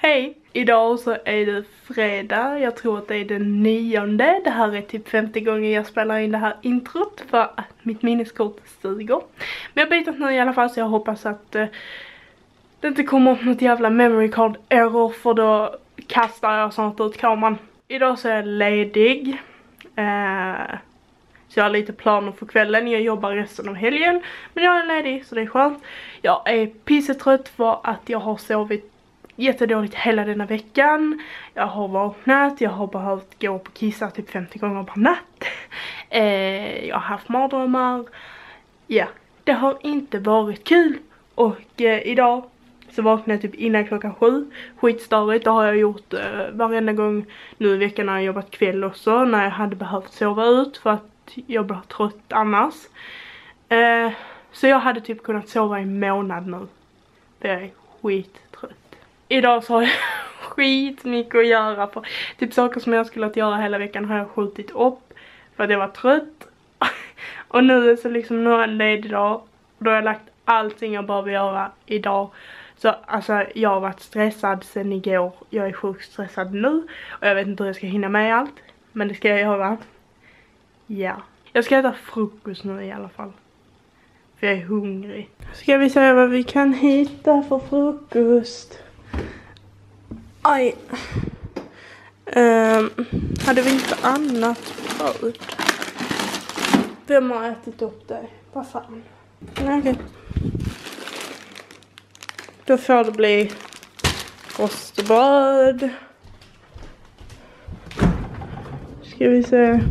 Hej! Idag så är det fredag, jag tror att det är den 9:e. Det här är typ 50 gånger jag spelar in det här introt för att mitt minneskort stiger. Men jag har bytt nu i alla fall, så jag hoppas att det inte kommer upp något jävla memory card error, för då kastar jag snart ut kameran. Idag så är jag ledig. Så jag har lite planer för kvällen. Jag jobbar resten av helgen, men jag är ledig så det är skönt. Jag är pissetrött för att jag har sovit jättedåligt hela denna veckan. Jag har vaknat, jag har behövt gå på kissa typ 50 gånger per natt. Jag har haft mardrömmar. Ja, det har inte varit kul. Och idag så vaknade jag typ innan klockan 7. Skitstörigt, det har jag gjort varenda gång nu i veckan när jag jobbat kväll också. När jag hade behövt sova ut för att jag blir trött annars. Så jag hade typ kunnat sova i en månad nu. För jag är skittrött. Idag så har jag skitmycket att göra. För typ saker som jag skulle att göra hela veckan har jag skjutit upp för att jag var trött. Och nu är så liksom, nu är en ledig dag. Då har jag lagt allting jag behöver göra idag. Så alltså jag har varit stressad sen igår. Jag är sjukt stressad nu. Och jag vet inte hur jag ska hinna med allt. Men det ska jag göra. Ja. Jag ska äta frukost nu i alla fall. För jag är hungrig. Ska vi se vad vi kan hitta för frukost. Aj. Hade vi inte annat bröd? Vem har ätit upp det? Vad fan? Okej. Då får det bli rostbröd. Ska vi se.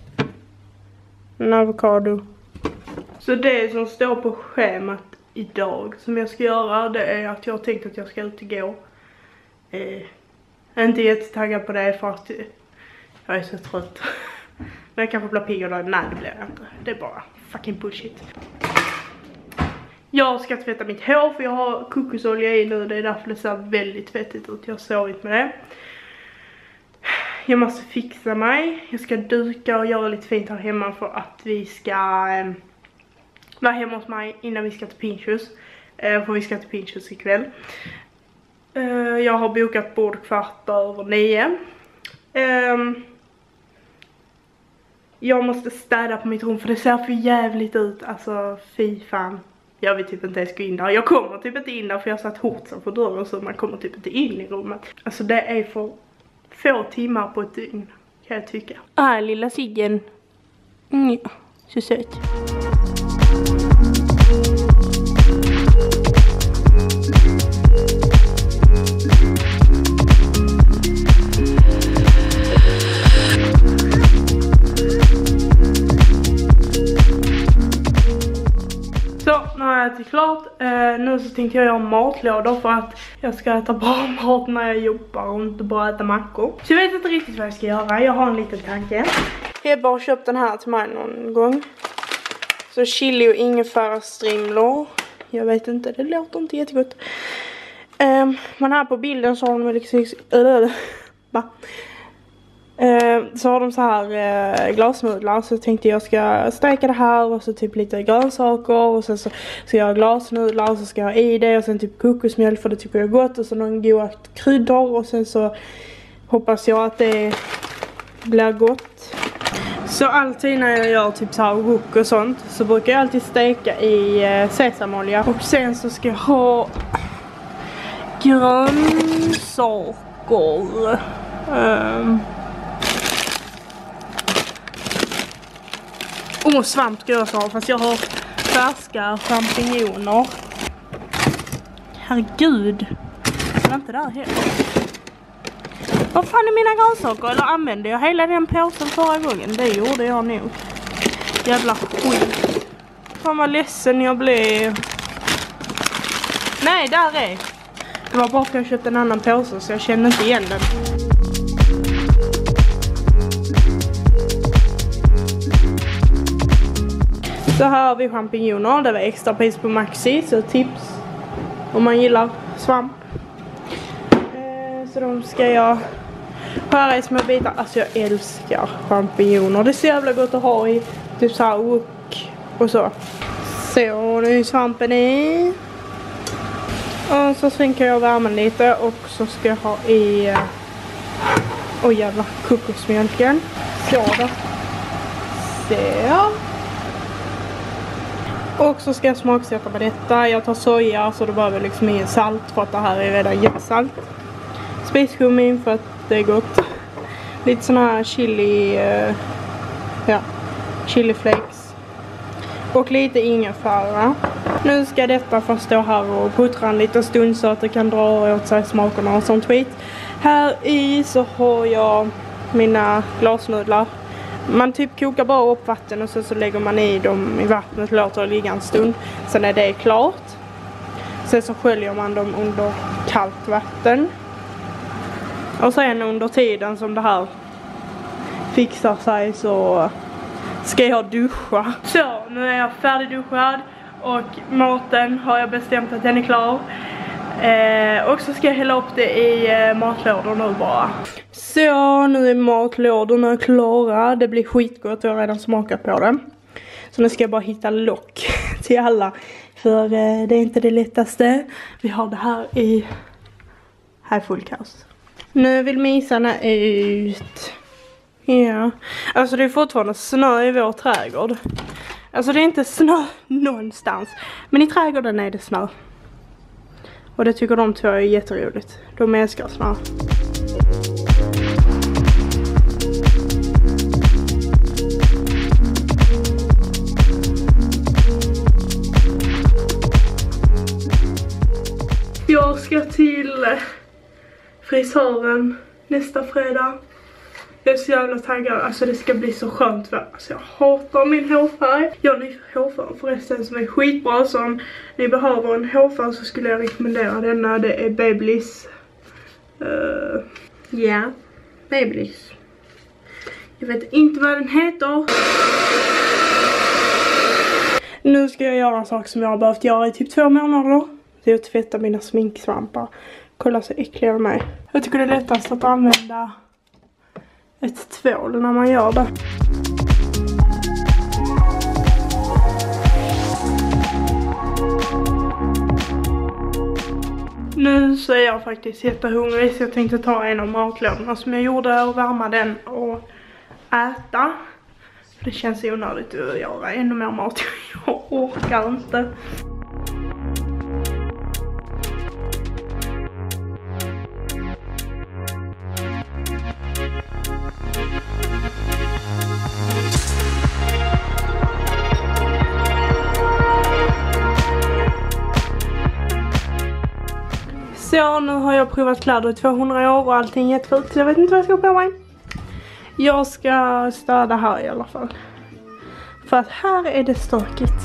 En avokado. Så det som står på schemat idag som jag ska göra, det är att jag har tänkt att jag ska ut igår. Inte jättetaggad på det för att jag är så trött. Men jag kanske blir pigg då. Nej, det blir jag inte. Det är bara fucking bullshit. Jag ska tvätta mitt hår för jag har kokosolja i nu. Det är därför det ser väldigt fettigt ut. Jag har sovit med det. Jag måste fixa mig. Jag ska duka och göra lite fint här hemma för att vi ska vara hemma hos mig innan vi ska till Pinchos. För vi ska till Pinchos ikväll. Jag har bokat bord 8:15. Jag måste städa på mitt rum för det ser för jävligt ut. Alltså fy fan. Jag vill typ inte ens gå in där. Jag kommer typ inte in där för jag satt hårt för dörren, så man kommer typ inte in i rummet. Alltså det är för få timmar på ett dygn, kan jag tycka. Lilla Siggen. Ja, så söt. Klart, nu så tänkte jag göra matlådor för att jag ska äta bra mat när jag jobbar och inte bara äta mackor. Så jag vet inte riktigt vad jag ska göra, jag har en liten tanke. Jag har bara köpt den här till mig någon gång. Så chili och ingefära strimlor. Jag vet inte, det låter inte jättegott. Men här på bilden så har de liksom så har de så här glasnudlar, så tänkte jag ska steka det här och så typ lite grönsaker och sen så ska jag ha glasnudlar och så ska jag ha i det och sen typ kokosmjölk för det tycker jag är gott och så någon goda kryddor och sen så hoppas jag att det blir gott. Så alltid när jag gör typ så här wok och sånt så brukar jag alltid steka i sesamolja och sen så ska jag ha grönsaker. Svamp ska jag ha, fast jag har färska champinjoner. Herregud. Det var inte där heller. Vad fan är mina grönsaker? Eller använde jag hela den påsen förra gången? Det gjorde jag nog. Jävla skit. Fan vad ledsen jag blev. Nej, där är. Det var bara för att jag köpte en annan påse så jag kände inte igen den. Så här har vi champinjoner. Det var extra pris på Maxi, så tips om man gillar svamp. Så de ska jag skära i små bitar. Alltså jag älskar champinjoner. Det är så jävla gott att ha i typ så här wok och så. Så nu är svampen i. Och så svinkar jag värmen lite och så ska jag ha i oj jävlar, kokosmjölken. Så då. Så. Och så ska jag smaksätta med detta. Jag tar soja så det behöver liksom ingen salt för att det här är redan jättesalt. Spiskummin för att det är gott. Lite sån här chili, chili flakes. Och lite ingefära. Nu ska detta få stå här och puttra en liten stund så att det kan dra åt sig smakerna och sånt skit. Här i så har jag mina glasnudlar. Man typ kokar bara upp vatten och så lägger man i dem i vattnet och låter det ligga en stund. Sen är det klart. Sen så sköljer man dem under kallt vatten. Och sen under tiden som det här fixar sig så ska jag duscha. Så, nu är jag färdigduschad och maten har jag bestämt att den är klar. Och så ska jag hälla upp det i matlådor nu bara. Så, nu är matlådorna klara. Det blir skitgott, jag har redan smakat på det. Så nu ska jag bara hitta lock till alla. För det är inte det lättaste. Vi har det här i... Här är full kaos. Nu vill misarna ut. Ja. Alltså det är fortfarande snö i vår trädgård. Alltså det är inte snö någonstans. Men i trädgården är det snö. Och det tycker de två är jätteroligt. De älskar snö. Jag ska till frisören nästa fredag. Jag är så jävla taggad. Alltså det ska bli så skönt. För alltså, jag hatar min hårfärg. Jag har ny hårfärg förresten som är skitbra. Så om ni behöver en hårfärg så skulle jag rekommendera denna. Det är Babyliss. Ja, Babyliss. Jag vet inte vad den heter. Nu ska jag göra en sak som jag har behövt göra i typ 2 månader. Det är att tvätta mina sminksvampar. Kolla så äckliga de är. Jag tycker det är lättast att använda ett tvål när man gör det. Nu så är jag faktiskt jättehungrig så jag tänkte ta en av matlådorna som jag gjorde och värma den och äta. Det känns onödigt att göra ännu mer mat. Jag orkar inte. Så nu har jag provat kläder i 200 år och allting är jättefult så jag vet inte vad jag ska på mig. Jag ska städa här i alla fall. För att här är det stökigt.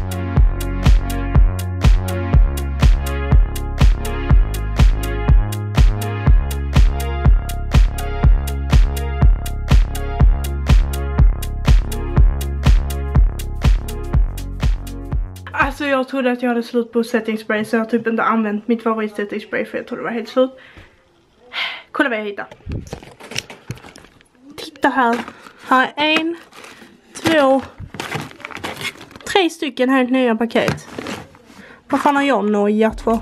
Alltså jag trodde att jag hade slut på setting spray så jag har typ inte använt mitt favorit setting spray för jag trodde det var helt slut. Kolla vad jag hittar. Titta här. Här är 1, 2, 3 stycken helt nya paket. Vad fan har jag nojat för?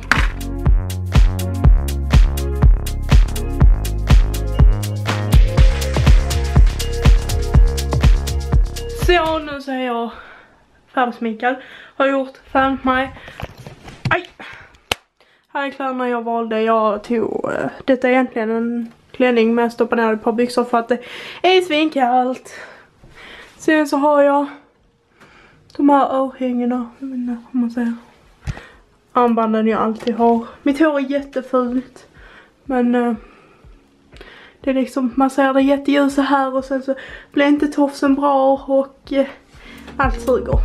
Så nu så är jag färdigsminkad. Har gjort färdigt mig. Aj! Här är kläderna jag valde. Jag tog... detta är egentligen en klänning med stoppa ner ett par byxor för att det är svinkallt. Sen så har jag de här örhängena. Jag vet inte vad man säger. Armbanden jag alltid har. Mitt hår är jättefult. Men det är liksom, man ser det jätteljusa här och sen så blir inte tofsen bra och allt suger.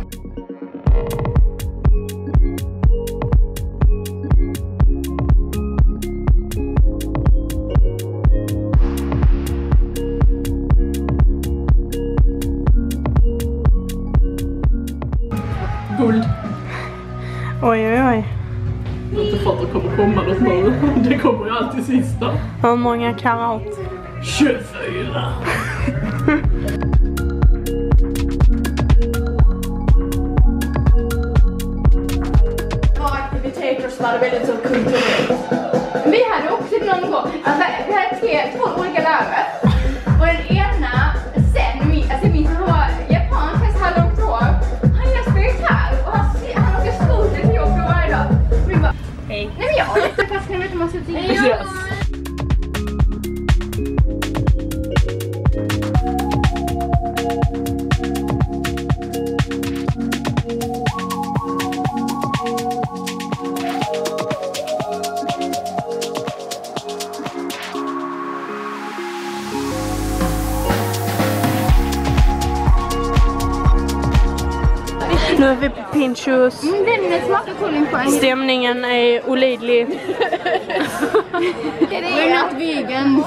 Guld. Oj, oj, oj. Jag inte fattar att det kommer komma något nu. Det kommer ju alltid sista. Hur många karat? 24. Aktiviteter det väldigt så kulturellt. Vi hade också någon gång, alltså vi hade två olika lärare. Och den ena, min var japan, fast han långt hår. Han läser gitarr och han åker skoter till jobbet varje dag. Och vi bara, hej. Nej men jag har inte fast kan jag vet hur man ser ut. Yes. Nu är vi på Pinchos. Den smakar kolen på en. Stämningen är olidlig. We're not vegans.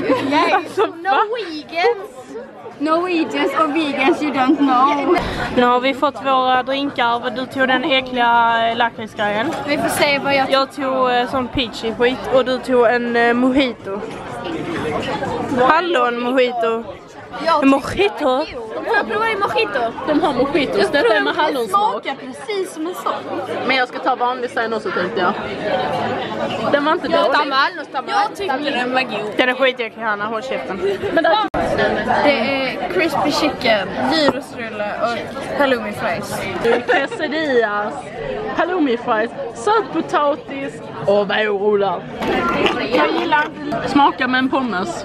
Norwegians or vegans you don't know. Nu har vi fått våra drinkar. Du tog den äckliga lakritsgrejen. Vi får se vad Jag tog sån peachy skit och du tog en mojito. Hallon mojito. Mojito? Får jag prova en mojito? De har mojitos, detta är med hallonsmak. smakar precis som en sån. Men jag ska ta vanlig sen också tänkte jag. Den var inte dålig. Jag tycker den var god. Den är skitäcklig, Hanna, håll käften. Men Det är crispy chicken, gyrosrulle och halloumi fries. quesadillas, halloumi fries, sötpotatis och vårrullar. Jag gillar. Smaka med en pommes.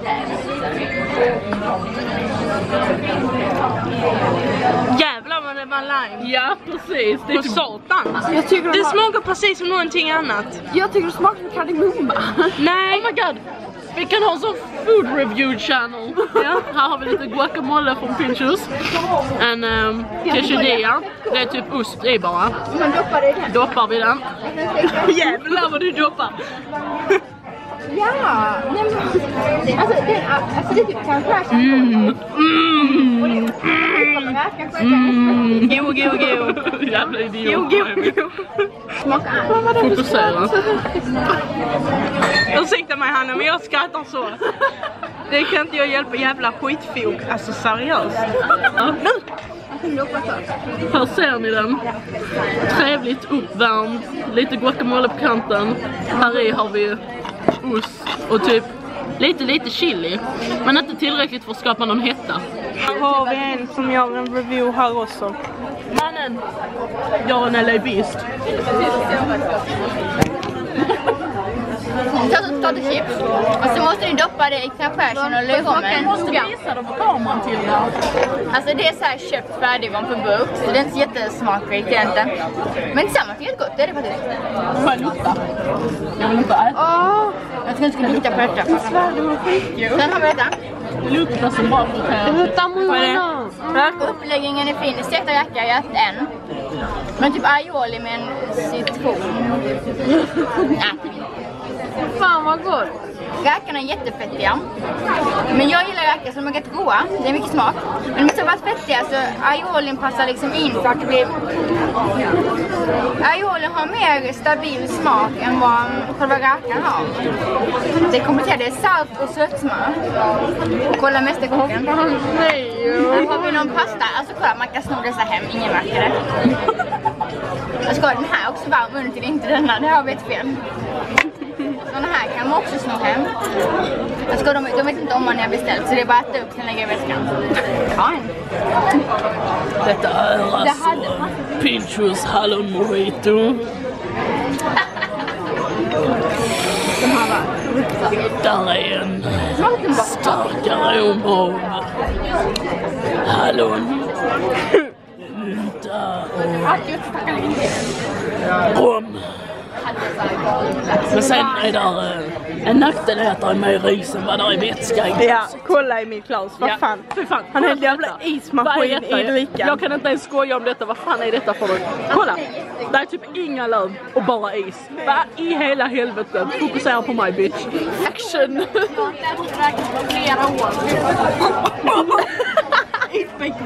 Jävlar vad det var lime. Ja, precis. Det är Och satan. Jag tycker Det smakar precis som någonting annat. Jag tycker det smakar som kardemumma. Nej. Oh my god. Vi kan ha sån food review channel. Ja, här har vi lite guacamole från Pinchos. En quesadilla. Det är typ ost i bara. Man doppar det i den. Doppar vi den. Jävlar vad du doppar. Ja, nej men alltså det är typ kanske Go. Jävla idiot. Go. Fokusera. Ursäkta mig Hanna, men jag skrattar så. Det kan inte jag hjälpa, jävla skitfog. Alltså seriöst. Nu. Här ser ni den. Trevligt uppvärmd. Lite guacamole på kanten. Här i har vi ost och typ lite chili. Men inte tillräckligt för att skapa någon hetta. Här har vi en som gör en review här också. Mannen, jag är en LA Beast. Ta det chips. Och så måste ni doppa det i knappskärsen och lögommen. Måste visa dem på kameran till det. Alltså det är så här köpt färdigvarm på burk. Så det är inte jättesmakrikt egentligen. Men tillsammans är det gott, det är det faktiskt. Får jag lukta? Jag vill inte äta. Jag tror inte skulle lukta på detta. Sen har vi detta. Det luktar så bra på det. Uppläggningen är fin. Stekta jacka, jag har ätit en. Men typ aioli med en citron. Fan vad gott. Räkorna är jättefettiga. Men jag gillar räkor som är rätt goda. Det är mycket smak. Men de är så pass fettiga så aiolin passar liksom in för att det blir... Aiolin har mer stabil smak än vad själva räkan har. Det kompletterar, det är salt och sötsmör. Kolla mästerkocken. Här har vi någon pasta. Alltså kolla, man kan sno dessa hem, ingen märker det. Jag ska ha den här också varm under till inte denna, det har vi ett fel. Såna här kan man också sno hem. Jag ska, de vet inte om man har beställt så det är bara att äta upp sen lägga i väskan. Ja, Detta är alltså Pinchos hallon mojito. Där är en stark arom av hallon. Mynta och rom. Men sen är där en nackdel är att det är mer ris än vad det är vätska i. Ja, kolla i mitt glas, vad fan. För fan. Han är en jävla ismaskin i drickan. Jag kan inte ens skoja om detta, vad fan är detta för något? Kolla, det är typ inga löv och bara is. Vad i hela helvete? Fokusera på mig bitch. Action! jag har räknat på flera år. Vilka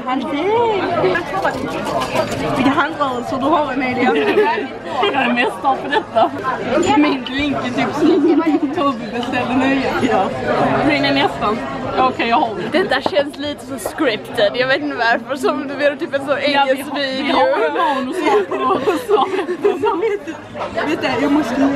handrörelser du har, Emilia. Jag är mästare på detta. Min drink är typ Tobi beställde nya. Ja. Min är nästan. Okej, jag har det. Detta känns lite så scripted, jag vet inte varför, som du gör typ en så engelsk video. Vi har en manus på så. Vet du, jag måste...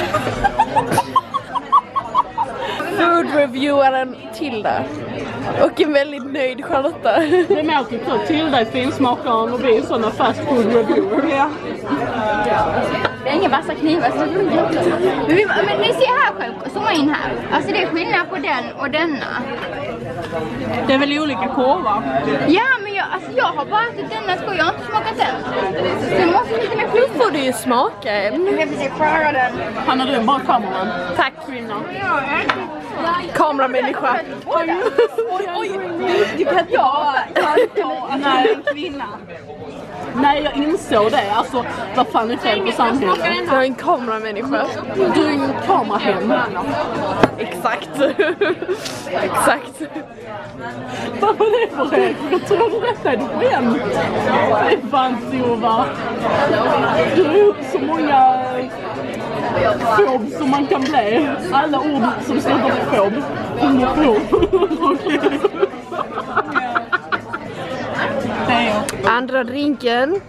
Food-reviewaren Tilda. Och en väldigt nöjd Charlotta. Det är mer typ så, Tilda är finsmakaren och vi är sådana fast food reviewer. Ja. Det är inga vassa knivar så men ni ser här själv, zooma in här. Alltså det är skillnad på den och denna. Det är väl olika korvar? Ja, men jag har bara ätit denna skoj, jag har inte smakat den. Du måste lite mer fluff. Får du ju smaka en. Jag försöker pröva den. Hanna, du är bara kameran. Tack kvinna. Kameramänniska. Oj, du kan ta en kvinna. Nej, jag insåg det. Alltså, vad fan är fel på samhället? Jag är en kameramänniska. Du är ingen kamerahem. Exakt. Exakt. Vad var det för det? Jag tror detta är ett skämt. Det är fan så, va? Du är så många fob som man kan bli. Alla ord som slutar med fob. Andra drinken.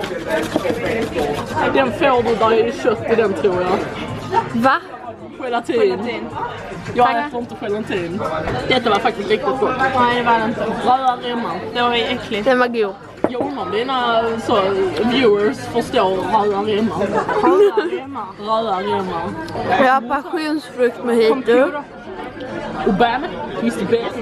Den får du, där är kött i den, tror jag. Va? Gelatin. Jag äter inte gelatin. Detta var faktiskt riktigt gott. Nej, det var det inte. Röda remmar. Det var äckligt. Den var god. Jo, om dina så, viewers förstår röda remmar. Röda remmar. Jag har passionsfrukt mojito. Och bam, Mr. Best.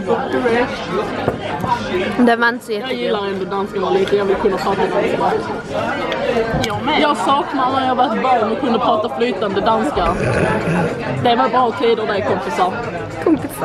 Den var inte så Jag jättegod. gillar ändå danskarna lite, jag vill kunna prata danska. Jag saknar när jag var ett barn och kunde prata flytande danska. Det var bra tider där, kompisar. Kompisar.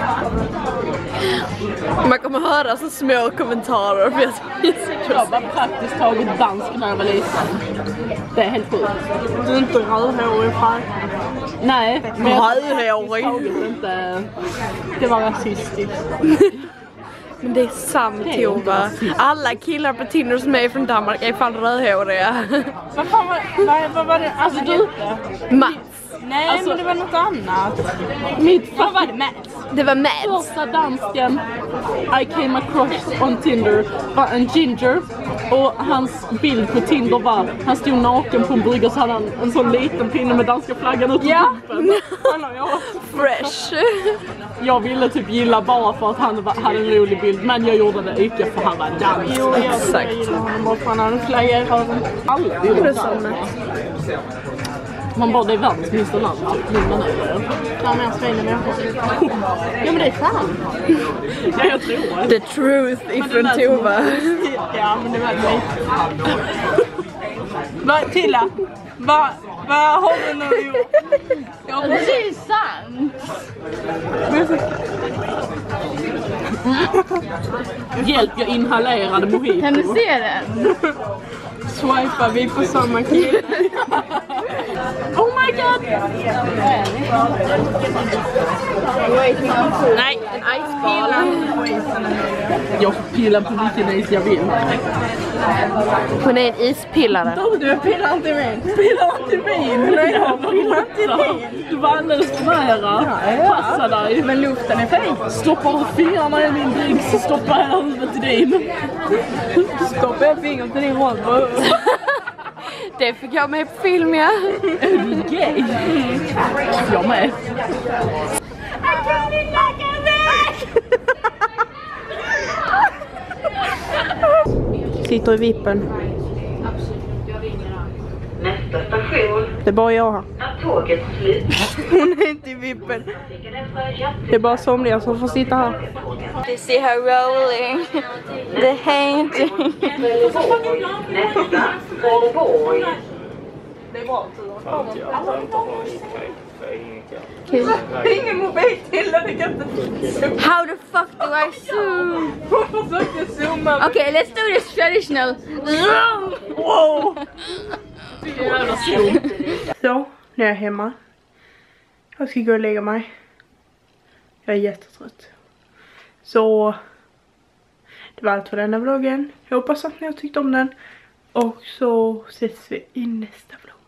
Man kommer höra så små kommentarer för Jag var praktiskt taget dansk när jag var liten. Det är helt sjukt. Du är inte rödhårig färg. Nej, men Rödhårig. inte. Det var rasistiskt. Men det är sant, Tova. Alla killar på Tinder som är från Danmark är fan rödhåriga. Vad fan vad var det? Alltså du... Mats. Nej, Alltså- men det var något annat. Vad var det, Mats? Det var Mats. Första dansken I came across on Tinder var en ginger. Och hans bild på Tinder var, han stod naken på en brygga, så hade han en sån liten pinne med danska flaggan ut ur rumpen. Fresh. Jag ville typ gilla bara för att han hade en rolig bild, men jag gjorde det icke för han var dansk. Jo, jag Exakt. gillar honom bara för han hade en flagga i röven. Alla gillar Det är så dansk. Mats. Man bara, det är världens minsta land. Man är Ja, men jag svänger människor. Ja, men det är fan. Ja, jag tror det. The truth ifrån Tova. Ja, men det var det. Vad, Tilla? Vad har du nu gjort? Ja, det är ju sant. Hjälp, jag inhalerade mojito. Kan du se den? Swipar vi på samma kille? Oh my god! Nej, en iceball. Jag får pilla på vilken is jag vill. Hon är en ispillare. Du pillar inte min. Pillar inte min. Nej, jag pillar inte min. Du var alldeles för nära. Passa dig. Men luften är fin. Stoppar du fingrarna i min drink så stoppar jag huvudet i din. Stoppar jag fingret till din håll. Det fick jag med på film, ja. Är du gay? Jag med. Sitter i vippen. Nästa station Det är bara jag här. är tåget slut. Hon är inte i vippen. Det är bara somliga som får sitta här. You see her rolling. The painting. Nästa Trelleborg. Ingen mobil till det kan inte. How the fuck do I zoom? Hon försökte zooma. Okay, let's do this traditional. Wow. Jävla zoom. Så, nu är jag hemma. Jag ska gå och lägga mig. Jag är jättetrött. Så Det var allt för denna vloggen. Jag hoppas att ni har tyckt om den. Och så ses vi i nästa vlogg.